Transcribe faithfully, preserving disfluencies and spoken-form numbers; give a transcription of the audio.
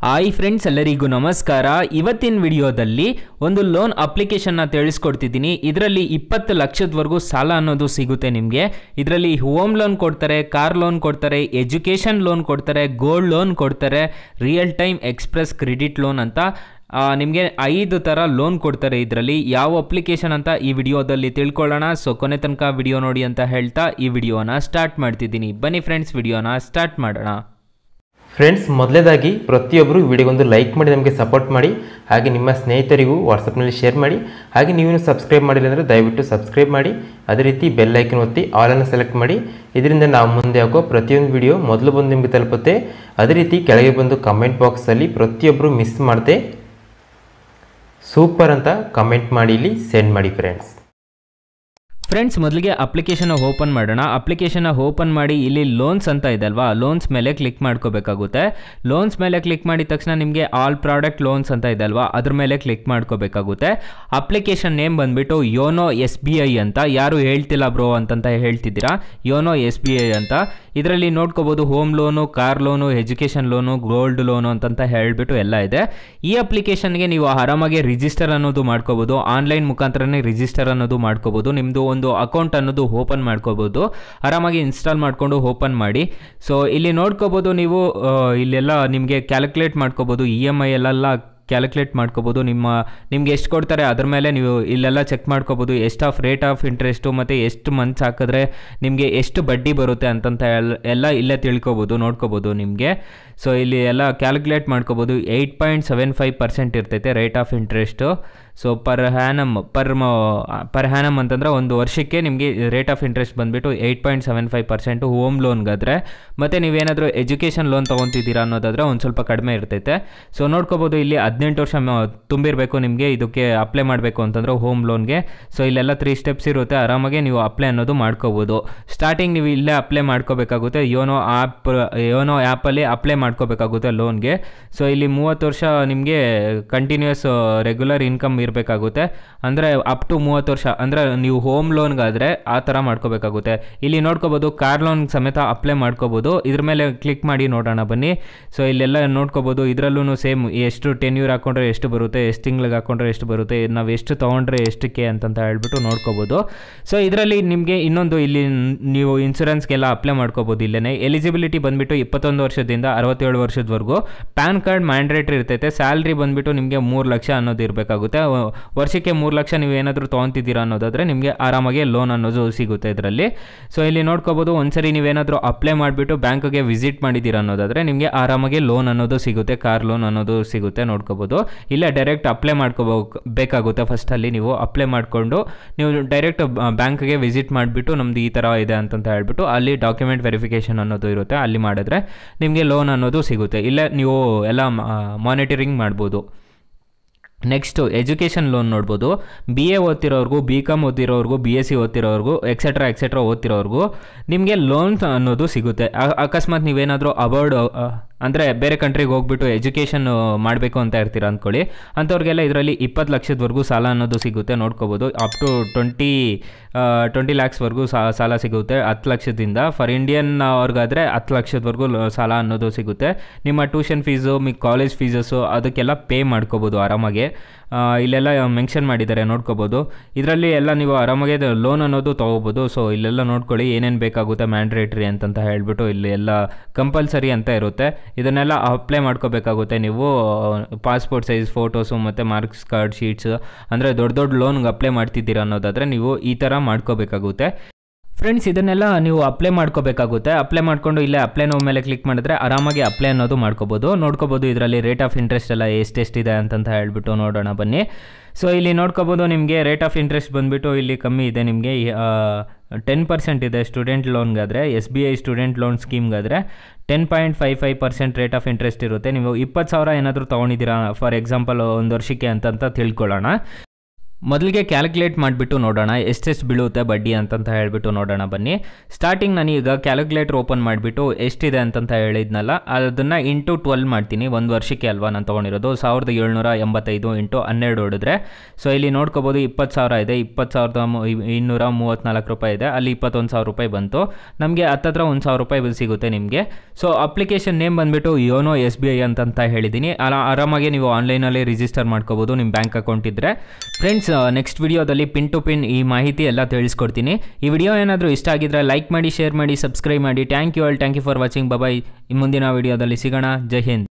Hi friends, ಎಲ್ಲರಿಗೂ ನಮಸ್ಕಾರ. ಇವತ್ತಿನ ವಿಡಿಯೋದಲ್ಲಿ ಒಂದು ಲೋನ್ ಅಪ್ಲಿಕೇಶನ್ನ ತಿಳಿಸ್ಕೊಡ್ತಿದ್ದೀನಿ. ಇದರಲ್ಲಿ ಇಪ್ಪತ್ತು ಲಕ್ಷದವರೆಗೂ ಸಾಲ ಅನ್ನೋದು ಸಿಗುತ್ತೆ ನಿಮಗೆ. ಇದರಲ್ಲಿ ಹೋಮ್ ಲೋನ್ ಕೊಡ್ತಾರೆ, ಕಾರ್ ಲೋನ್ ಕೊಡ್ತಾರೆ, ಎಜುಕೇಷನ್ ಲೋನ್ ಕೊಡ್ತಾರೆ, ಗೋಲ್ಡ್ ಲೋನ್ ಕೊಡ್ತಾರೆ, real time express credit loan ಅಂತ ನಿಮಗೆ ಐದು ಥರ ಲೋನ್ ಕೊಡ್ತಾರೆ. ಇದರಲ್ಲಿ ಯಾವ ಅಪ್ಲಿಕೇಶನ್ ಅಂತ ಈ ವಿಡಿಯೋದಲ್ಲಿ ತಿಳ್ಕೊಳ್ಳೋಣ. ಸೊ ಕೊನೆ ತನಕ ವಿಡಿಯೋ ನೋಡಿ ಅಂತ ಹೇಳ್ತಾ ಈ ವಿಡಿಯೋನ ಸ್ಟಾರ್ಟ್ ಮಾಡ್ತಿದ್ದೀನಿ. ಬನ್ನಿ ಫ್ರೆಂಡ್ಸ್, ವಿಡಿಯೋನ ಸ್ಟಾರ್ಟ್ ಮಾಡೋಣ. ಫ್ರೆಂಡ್ಸ್, ಮೊದಲೇದಾಗಿ ಪ್ರತಿಯೊಬ್ಬರು ವಿಡಿಯೋಗೊಂದು ಲೈಕ್ ಮಾಡಿ ನಮಗೆ ಸಪೋರ್ಟ್ ಮಾಡಿ. ಹಾಗೆ ನಿಮ್ಮ ಸ್ನೇಹಿತರಿಗೂ ವಾಟ್ಸಪ್ನಲ್ಲಿ ಶೇರ್ ಮಾಡಿ. ಹಾಗೆ ನೀವು ಸಬ್ಸ್ಕ್ರೈಬ್ ಮಾಡಿಲ್ಲ ಅಂದರೆ ದಯವಿಟ್ಟು ಸಬ್ಸ್ಕ್ರೈಬ್ ಮಾಡಿ. ಅದೇ ರೀತಿ ಬೆಲ್ ಐಕನ್ ಒತ್ತಿ ಆಲನ್ನು ಸೆಲೆಕ್ಟ್ ಮಾಡಿ. ಇದರಿಂದ ನಾವು ಮುಂದೆ ಹಾಕೋ ಪ್ರತಿಯೊಂದು ವಿಡಿಯೋ ಮೊದಲು ಬಂದು ನಿಮಗೆ ತಲುಪುತ್ತೆ. ಅದೇ ರೀತಿ ಕೆಳಗೆ ಬಂದು ಕಮೆಂಟ್ ಬಾಕ್ಸಲ್ಲಿ ಪ್ರತಿಯೊಬ್ಬರು ಮಿಸ್ ಮಾಡದೆ ಸೂಪರ್ ಅಂತ ಕಮೆಂಟ್ ಮಾಡಿ ಇಲ್ಲಿ ಸೆಂಡ್ ಮಾಡಿ. ಫ್ರೆಂಡ್ಸ್ ಫ್ರೆಂಡ್ಸ್ ಮೊದಲಿಗೆ ಅಪ್ಲಿಕೇಶನ್ನ ಓಪನ್ ಮಾಡೋಣ. ಅಪ್ಲಿಕೇಶನ್ನ ಓಪನ್ ಮಾಡಿ ಇಲ್ಲಿ ಲೋನ್ಸ್ ಅಂತ ಇದೆ ಅಲ್ವಾ, ಲೋನ್ಸ್ ಮೇಲೆ ಕ್ಲಿಕ್ ಮಾಡ್ಕೋಬೇಕಾಗುತ್ತೆ. ಲೋನ್ಸ್ ಮೇಲೆ ಕ್ಲಿಕ್ ಮಾಡಿದ ತಕ್ಷಣ ನಿಮಗೆ ಆಲ್ ಪ್ರಾಡಕ್ಟ್ ಲೋನ್ಸ್ ಅಂತ ಇದೆ ಅಲ್ವಾ, ಅದ್ರ ಮೇಲೆ ಕ್ಲಿಕ್ ಮಾಡ್ಕೋಬೇಕಾಗುತ್ತೆ. ಅಪ್ಲಿಕೇಶನ್ ನೇಮ್ ಬಂದುಬಿಟ್ಟು ಯೋನೋ ಎಸ್ ಬಿ ಐ ಅಂತ. ಯಾರು ಹೇಳ್ತಿಲ್ಲ ಬ್ರೋ ಅಂತಂತ ಹೇಳ್ತಿದ್ದೀರಾ, ಯೋನೋ ಎಸ್ ಬಿ ಐ ಅಂತ. ಇದರಲ್ಲಿ ನೋಡ್ಕೋಬೋದು home loan, car loan, education loan, gold loan ಅಂತಂತ ಹೇಳಿಬಿಟ್ಟು ಎಲ್ಲ ಇದೆ. ಈ ಅಪ್ಲಿಕೇಶನ್ಗೆ ನೀವು ಆರಾಮಾಗಿ ರಿಜಿಸ್ಟರ್ ಅನ್ನೋದು ಮಾಡ್ಕೋಬೋದು. ಆನ್ಲೈನ್ ಮುಖಾಂತರನೇ ರಿಜಿಸ್ಟರ್ ಅನ್ನೋದು ಮಾಡ್ಕೋಬೋದು. ನಿಮ್ಮದು ಒಂದು ಅಕೌಂಟ್ ಅನ್ನೋದು ಓಪನ್ ಮಾಡ್ಕೋಬೋದು. ಆರಾಮಾಗಿ ಇನ್ಸ್ಟಾಲ್ ಮಾಡಿಕೊಂಡು ಓಪನ್ ಮಾಡಿ. ಸೊ ಇಲ್ಲಿ ನೋಡ್ಕೋಬೋದು ನೀವು, ಇಲ್ಲೆಲ್ಲ ನಿಮಗೆ ಕ್ಯಾಲ್ಕುಲೇಟ್ ಮಾಡ್ಕೋಬೋದು. ಇ ಎಮ್ ಐ ಎಲ್ಲೆಲ್ಲ ಕ್ಯಾಲ್ಕುಲೇಟ್ ಮಾಡ್ಕೋಬೋದು. ನಿಮ್ಮ ನಿಮ್ಗೆ ಎಷ್ಟು ಕೊಡ್ತಾರೆ ಅದ್ರ ಮೇಲೆ ನೀವು ಇಲ್ಲೆಲ್ಲ ಚೆಕ್ ಮಾಡ್ಕೋಬೋದು. ಎಷ್ಟು ಆಫ್ ರೇಟ್ ಆಫ್ ಇಂಟ್ರೆಸ್ಟು ಮತ್ತು ಎಷ್ಟು ಮಂತ್ಸ್ ಹಾಕಿದ್ರೆ ನಿಮಗೆ ಎಷ್ಟು ಬಡ್ಡಿ ಬರುತ್ತೆ ಅಂತಂತ ಎಲ್ಲ ಇಲ್ಲೇ ತಿಳ್ಕೊಬೋದು, ನೋಡ್ಕೋಬೋದು ನಿಮಗೆ. ಸೊ ಇಲ್ಲಿ ಎಲ್ಲ ಕ್ಯಾಲ್ಕುಲೇಟ್ ಮಾಡ್ಕೋಬೋದು. Eight point seven five percent ಇರ್ತೈತೆ rate of interest. So per annum per per annum ಅಂತಂದರೆ ಒಂದು ವರ್ಷಕ್ಕೆ ನಿಮಗೆ ರೇಟ್ ಆಫ್ ಇಂಟ್ರೆಸ್ಟ್ ಬಂದುಬಿಟ್ಟು eight point seven five percent home ಲೋನ್ಗಾದರೆ. ಮತ್ತು ನೀವೇನಾದರೂ ಎಜುಕೇಷನ್ ಲೋನ್ ತೊಗೊತಿದ್ದೀರಾ ಅನ್ನೋದಾದರೆ ಒಂದು ಸ್ವಲ್ಪ ಕಡಿಮೆ ಇರ್ತೈತೆ. ಸೊ ನೋಡ್ಕೋಬೋದು, ಇಲ್ಲಿ ಹದಿನೆಂಟು ವರ್ಷ ತುಂಬಿರಬೇಕು ನಿಮಗೆ ಇದಕ್ಕೆ ಅಪ್ಲೈ ಮಾಡಬೇಕು ಅಂತಂದರೆ ಹೋಮ್ ಲೋನ್ಗೆ. ಸೊ ಇಲ್ಲೆಲ್ಲ ತ್ರೀ ಸ್ಟೆಪ್ಸ್ ಇರುತ್ತೆ. ಆರಾಮಾಗಿ ನೀವು ಅಪ್ಲೈ ಅನ್ನೋದು ಮಾಡ್ಕೋಬೋದು. ಸ್ಟಾರ್ಟಿಂಗ್ ನೀವು ಇಲ್ಲೇ ಅಪ್ಲೈ ಮಾಡ್ಕೋಬೇಕಾಗುತ್ತೆ. ಯೋನೋ ಆ್ಯಪ್ ಯೋನೋ ಆ್ಯಪಲ್ಲಿ ಅಪ್ಲೈ ಮಾಡ್ಕೋಬೇಕಾಗುತ್ತೆ ಲೋನ್ಗೆ. ಸೊ ಇಲ್ಲಿ ಮೂವತ್ತು ವರ್ಷ ನಿಮಗೆ ಕಂಟಿನ್ಯೂಸ್ ರೆಗ್ಯುಲರ್ ಇನ್ಕಮ್ ಇರಬೇಕಾಗುತ್ತೆ. ಅಂದರೆ ಅಪ್ ಟು ಮೂವತ್ತು ವರ್ಷ ಅಂದರೆ ನೀವು ಹೋಮ್ ಲೋನ್ಗಾದರೆ ಆ ಥರ ಮಾಡ್ಕೋಬೇಕಾಗುತ್ತೆ. ಇಲ್ಲಿ ನೋಡ್ಕೋಬೋದು, ಕಾರ್ ಲೋನ್ ಸಮೇತ ಅಪ್ಲೈ ಮಾಡ್ಕೋಬೋದು. ಇದ್ರ ಮೇಲೆ ಕ್ಲಿಕ್ ಮಾಡಿ ನೋಡೋಣ ಬನ್ನಿ. ಸೊ ಇಲ್ಲೆಲ್ಲ ನೋಡ್ಕೋಬೋದು. ಇದರಲ್ಲೂ ಸೇಮ್ ಎಷ್ಟು ಟೆನ್ಯೂರ್ ಹಾಕೊಂಡ್ರೆ ಎಷ್ಟು ಬರುತ್ತೆ, ಎಷ್ಟು ತಿಂಗ್ಳಿಗೆ ಹಾಕೊಂಡ್ರೆ ಎಷ್ಟು ಬರುತ್ತೆ, ನಾವು ಎಷ್ಟು ತೊಗೊಂಡ್ರೆ ಎಷ್ಟಕ್ಕೆ ಅಂತಂತ ಹೇಳ್ಬಿಟ್ಟು ನೋಡ್ಕೋಬೋದು. ಸೊ ಇದರಲ್ಲಿ ನಿಮಗೆ ಇನ್ನೊಂದು, ಇಲ್ಲಿ ನೀವು ಇನ್ಶೂರೆನ್ಸ್ಗೆಲ್ಲ ಅಪ್ಲೈ ಮಾಡ್ಕೋಬೋದು. ಇಲ್ಲೇ ಎಲಿಜಿಬಿಲಿಟಿ ಬಂದುಬಿಟ್ಟು ಇಪ್ಪತ್ತೊಂದು ವರ್ಷದಿಂದ ಅರವತ್ತೇಳು ವರ್ಷದವರೆಗೂ. ಪ್ಯಾನ್ ಕಾರ್ಡ್ ಮ್ಯಾಂಡ್ರೇಟ್ರಿ ಇರ್ತೈತೆ. ಸ್ಯಾಲ್ರಿ ಬಂದುಬಿಟ್ಟು ನಿಮಗೆ ಮೂರು ಲಕ್ಷ ಅನ್ನೋದು ಇರಬೇಕಾಗುತ್ತೆ. ವರ್ಷಕ್ಕೆ ಮೂರು ಲಕ್ಷ ನೀವು ಏನಾದರೂ ತೊಗೊತಿದ್ದೀರಾ ಅನ್ನೋದಾದರೆ ನಿಮಗೆ ಆರಾಮಾಗಿ ಲೋನ್ ಅನ್ನೋದು ಸಿಗುತ್ತೆ ಇದರಲ್ಲಿ. ಸೊ ಇಲ್ಲಿ ನೋಡ್ಕೋಬೋದು, ಒಂದ್ಸರಿ ನೀವೇನಾದರೂ ಅಪ್ಲೈ ಮಾಡಿಬಿಟ್ಟು ಬ್ಯಾಂಕ್ಗೆ ವಿಸಿಟ್ ಮಾಡಿದ್ದೀರಾ ಅನ್ನೋದಾದರೆ ನಿಮಗೆ ಆರಾಮಾಗಿ ಲೋನ್ ಅನ್ನೋದು ಸಿಗುತ್ತೆ, ಕಾರ್ ಲೋನ್ ಅನ್ನೋದು ಸಿಗುತ್ತೆ. ನೋಡ್ಕೋಬೋದು, ಇಲ್ಲ ಡೈರೆಕ್ಟ್ ಅಪ್ಲೈ ಮಾಡ್ಕೋಬೋ ಬೇಕಾಗುತ್ತೆ. ಫಸ್ಟಲ್ಲಿ ನೀವು ಅಪ್ಲೈ ಮಾಡಿಕೊಂಡು ನೀವು ಡೈರೆಕ್ಟ್ ಬ್ಯಾಂಕ್ಗೆ ವಿಸಿಟ್ ಮಾಡಿಬಿಟ್ಟು ನಮ್ಮದು ಈ ಥರ ಇದೆ ಅಂತಂತ ಹೇಳ್ಬಿಟ್ಟು ಅಲ್ಲಿ ಡಾಕ್ಯುಮೆಂಟ್ ವೆರಿಫಿಕೇಷನ್ ಅನ್ನೋದು ಇರುತ್ತೆ. ಅಲ್ಲಿ ಮಾಡಿದ್ರೆ ನಿಮಗೆ ಲೋನ್ ಅನ್ನೋದು ಸಿಗುತ್ತೆ. ಇಲ್ಲೇ ನೀವು ಎಲ್ಲ ಮಾನಿಟರಿಂಗ್ ಮಾಡ್ಬೋದು. ನೆಕ್ಸ್ಟು ಎಜುಕೇಷನ್ ಲೋನ್ ನೋಡ್ಬೋದು. ಬಿ ಎ ಓದ್ತಿರೋರ್ಗೂ, ಬಿ ಕಾಮ್ ಓದ್ತಿರೋರ್ಗೂ, ಬಿ ಎಸ್ ಸಿ ಓದ್ತಿರೋರ್ಗೂ, ಎಕ್ಸೆಟ್ರಾ ಎಕ್ಸೆಟ್ರಾ ಓದ್ತಿರೋರ್ಗೂ ನಿಮಗೆ ಲೋನ್ ಅನ್ನೋದು ಸಿಗುತ್ತೆ. ಅಕಸ್ಮಾತ್ ನೀವೇನಾದರೂ ಅಬೌಡ್ ಅಂದರೆ ಬೇರೆ ಕಂಟ್ರಿಗೆ ಹೋಗ್ಬಿಟ್ಟು ಎಜುಕೇಷನ್ ಮಾಡಬೇಕು ಅಂತ ಇರ್ತೀರ ಅಂದ್ಕೊಳ್ಳಿ, ಅಂಥವ್ರಿಗೆಲ್ಲ ಇದರಲ್ಲಿ ಇಪ್ಪತ್ತು ಲಕ್ಷದವರೆಗೂ ಸಾಲ ಅನ್ನೋದು ಸಿಗುತ್ತೆ. ನೋಡ್ಕೋಬೋದು, ಅಪ್ ಟು ಟ್ವೆಂಟಿ ಟ್ವೆಂಟಿ ಲ್ಯಾಕ್ಸ್ವರೆಗೂ ಸಾಲ ಸಿಗುತ್ತೆ ಹತ್ತು ಲಕ್ಷದಿಂದ. ಫಾರ್ ಇಂಡಿಯನ್ ಅವ್ರಿಗಾದರೆ ಹತ್ತು ಲಕ್ಷದವರೆಗೂ ಸಾಲ ಅನ್ನೋದು ಸಿಗುತ್ತೆ. ನಿಮ್ಮ ಟ್ಯೂಷನ್ ಫೀಸು, ನಿಮ್ಮ ಕಾಲೇಜ್ ಫೀಸಸ್ಸು ಅದಕ್ಕೆಲ್ಲ ಪೇ ಮಾಡ್ಕೋಬೋದು ಆರಾಮಾಗಿ. ಇಲ್ಲೆಲ್ಲ ಮೆನ್ಷನ್ ಮಾಡಿದ್ದಾರೆ, ನೋಡ್ಕೋಬೋದು. ಇದರಲ್ಲಿ ಎಲ್ಲ ನೀವು ಆರಾಮಾಗಿ ಲೋನ್ ಅನ್ನೋದು ತೊಗೋಬೋದು. ಸೊ ಇಲ್ಲೆಲ್ಲ ನೋಡ್ಕೊಳ್ಳಿ ಏನೇನು ಬೇಕಾಗುತ್ತೆ ಮ್ಯಾಂಡ್ರೇಟ್ರಿ ಅಂತಂತ ಹೇಳ್ಬಿಟ್ಟು ಇಲ್ಲಿ ಎಲ್ಲ ಕಂಪಲ್ಸರಿ ಅಂತ ಇರುತ್ತೆ. ಇದನ್ನೆಲ್ಲ ಅಪ್ಲೈ ಮಾಡ್ಕೋಬೇಕಾಗುತ್ತೆ ನೀವು. ಪಾಸ್ಪೋರ್ಟ್ ಸೈಜ್ ಫೋಟೋಸು ಮತ್ತು ಮಾರ್ಕ್ಸ್ ಕಾರ್ಡ್ ಶೀಟ್ಸ್, ಅಂದರೆ ದೊಡ್ಡ ದೊಡ್ಡ ಲೋನ್ಗೆ ಅಪ್ಲೈ ಮಾಡ್ತಿದ್ದೀರಾ ಅನ್ನೋದಾದರೆ ನೀವು ಈ ಥರ ಮಾಡ್ಕೋಬೇಕಾಗುತ್ತೆ. ಫ್ರೆಂಡ್ಸ್, ಇದನ್ನೆಲ್ಲ ನೀವು ಅಪ್ಲೈ ಮಾಡ್ಕೋಬೇಕಾಗುತ್ತೆ. ಅಪ್ಲೈ ಮಾಡಿಕೊಂಡು ಇಲ್ಲೇ ಅಪ್ಲೈ ನೋವು ಮೇಲೆ ಕ್ಲಿಕ್ ಮಾಡಿದ್ರೆ ಆರಾಮಾಗಿ ಅಪ್ಲೈ ಅನ್ನೋದು ಮಾಡ್ಕೋಬೋದು. ನೋಡ್ಕೋಬೋದು ಇದರಲ್ಲಿ ರೇಟ್ ಆಫ್ ಇಂಟ್ರೆಸ್ಟ್ ಎಲ್ಲ ಎಷ್ಟೆಷ್ಟಿದೆ ಅಂತಂತ ಹೇಳ್ಬಿಟ್ಟು ನೋಡೋಣ ಬನ್ನಿ. ಸೊ ಇಲ್ಲಿ ನೋಡ್ಕೋಬೋದು, ನಿಮಗೆ ರೇಟ್ ಆಫ್ ಇಂಟ್ರೆಸ್ಟ್ ಬಂದುಬಿಟ್ಟು ಇಲ್ಲಿ ಕಮ್ಮಿ ಇದೆ. ನಿಮಗೆ ಟೆನ್ ಪರ್ಸೆಂಟ್ ಇದೆ ಸ್ಟೂಡೆಂಟ್ ಲೋನ್ಗಾದರೆ. S B I student loan ಸ್ಕೀಮ್ಗಾದರೆ ten point five five percent rate of interest ಇರುತ್ತೆ. ನೀವು ಇಪ್ಪತ್ತು ಸಾವಿರ ಏನಾದರೂ ತೊಗೊಂಡಿದ್ದೀರಾ ಫಾರ್ ಎಕ್ಸಾಂಪಲ್ ಒಂದು ವರ್ಷಕ್ಕೆ ಅಂತಂತ ತಿಳ್ಕೊಳ್ಳೋಣ. ಮೊದಲಿಗೆ ಕ್ಯಾಲ್ಕುಲೇಟ್ ಮಾಡಿಬಿಟ್ಟು ನೋಡೋಣ ಎಷ್ಟೆಷ್ಟು ಬೀಳುತ್ತೆ ಬಡ್ಡಿ ಅಂತಂತ ಹೇಳಿಬಿಟ್ಟು ನೋಡೋಣ ಬನ್ನಿ. ಸ್ಟಾರ್ಟಿಂಗ್ ನಾನು ಈಗ ಕ್ಯಾಲ್ಕುಲೇಟರ್ ಓಪನ್ ಮಾಡಿಬಿಟ್ಟು ಎಷ್ಟಿದೆ ಅಂತಂತ ಹೇಳಿದ್ನಲ್ಲ ಅದನ್ನು ಇಂಟು ಟ್ವೆಲ್ ಮಾಡ್ತೀನಿ. ಒಂದು ವರ್ಷಕ್ಕೆ ಅಲ್ವಾ ನಾನು ತೊಗೊಂಡಿರೋದು. ಸಾವಿರದ ಏಳ್ನೂರ ಎಂಬತ್ತೈದು ಇಂಟು ಹನ್ನೆರಡು ಹೊಡಿದ್ರೆ ಸೊ ಇಲ್ಲಿ ನೋಡ್ಕೋಬೋದು ಇಪ್ಪತ್ತು ಸಾವಿರ ಇದೆ. ಇಪ್ಪತ್ತು ಸಾವಿರದ ಇನ್ನೂರ ಮೂವತ್ತ್ನಾಲ್ಕು ರೂಪಾಯಿ ಇದೆ. ಅಲ್ಲಿ ಇಪ್ಪತ್ತೊಂದು ಸಾವಿರ ರೂಪಾಯಿ ಬಂತು. ನಮಗೆ ಹತ್ತತ್ರ ಒಂದು ಸಾವಿರ ರೂಪಾಯಿ ಸಿಗುತ್ತೆ ನಿಮಗೆ. ಸೊ ಅಪ್ಲಿಕೇಶನ್ ನೇಮ್ ಬಂದುಬಿಟ್ಟು ಯೋನೋ ಎಸ್ ಬಿ ಐ ಅಂತಂತ ಹೇಳಿದ್ದೀನಿ. ಅಲ್ಲ ಆರಾಮಾಗಿ ನೀವು ಆನ್ಲೈನಲ್ಲಿ ರಿಜಿಸ್ಟರ್ ಮಾಡ್ಕೋಬೋದು ನಿಮ್ಮ ಬ್ಯಾಂಕ್ ಅಕೌಂಟ್ ಇದ್ದರೆ. ಫ್ರೆಂಡ್ಸ್ ನೆಕ್ಸ್ಟ್ ವಿಡಿಯೋದಲ್ಲಿ ಪಿನ್ ಟು ಪಿನ್ ಈ ಮಾಹಿತಿ ಎಲ್ಲ ತಿಳಿಸ್ಕೊಡ್ತೀನಿ. ಈ ವಿಡಿಯೋ ಏನಾದರೂ ಇಷ್ಟ ಆಗಿದ್ರೆ ಲೈಕ್ ಮಾಡಿ, ಶೇರ್ ಮಾಡಿ, ಸಬ್ಸ್ಕ್ರೈಬ್ ಮಾಡಿ. Thank you all, thank you for watching. Bye. ಮುಂದಿನ ವಿಡಿಯೋದಲ್ಲಿ ಸಿಗೋಣ. ಜೈ ಹಿಂದ್.